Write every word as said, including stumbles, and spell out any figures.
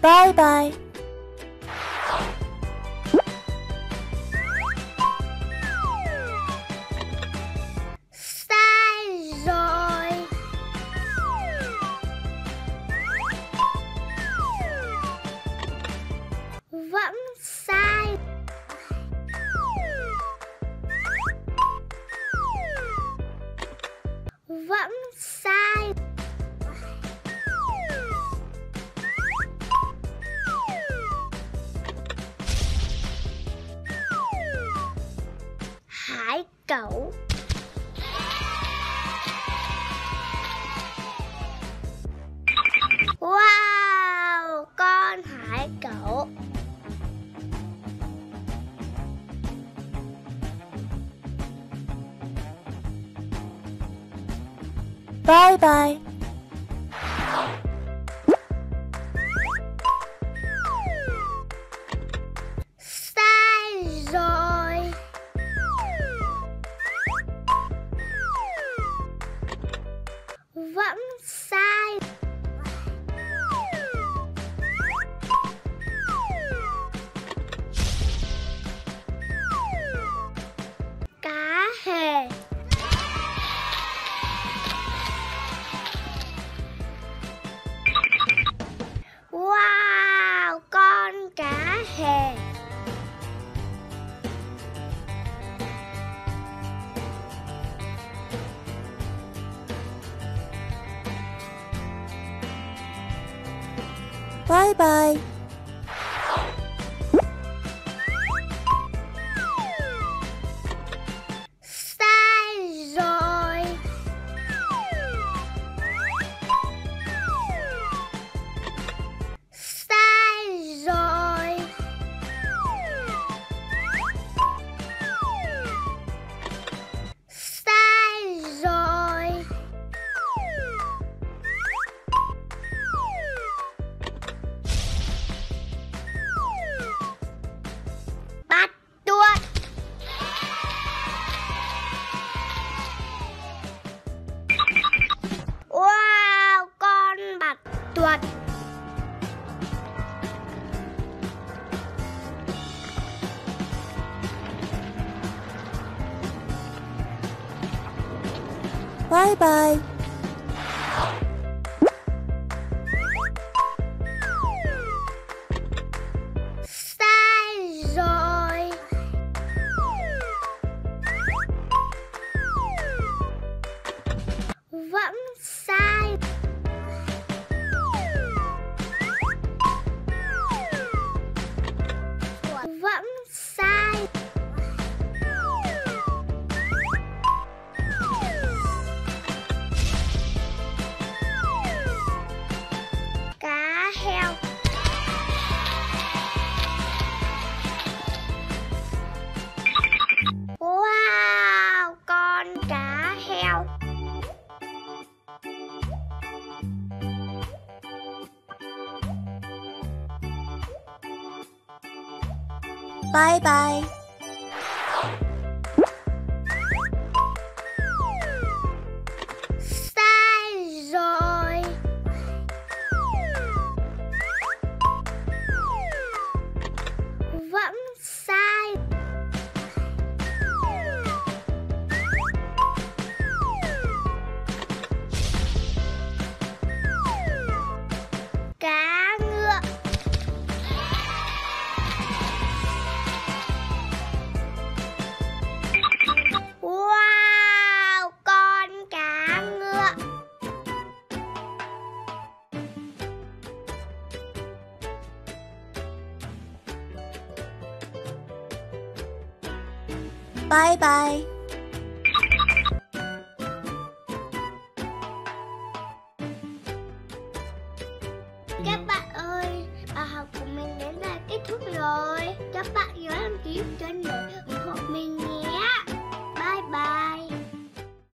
Bye bye. Sai rồi. Vẫn sai. Vẫn sai. Hải cẩu. Wow, con hải cẩu. Bye bye. Sai rồi. Vẫn sai. Cá hề. Wow, con cá hề. Bye bye. Sai rồi. Sai rồi. Sai rồi. Bắt tuột. Wow, con bạch tuột. Bye bye. Sai rồi. Vẫn sai. Vẫn sai. Cá heo. Wow, con cá heo. Bye bye. Sai rồi. Vẫn sai. Cá ngựa. Wow, con cá ngựa. Bye bye.